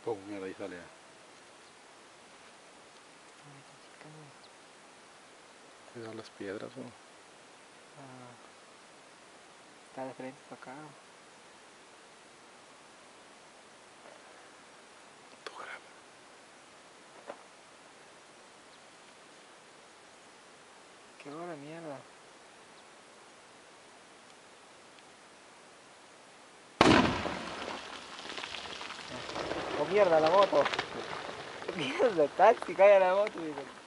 Pum, mierda, ahí sale. ¿Te dan las piedras o? Está de frente para acá. Qué hora, mierda. Oh, mierda, la moto. Mierda, taxi, cae a la moto.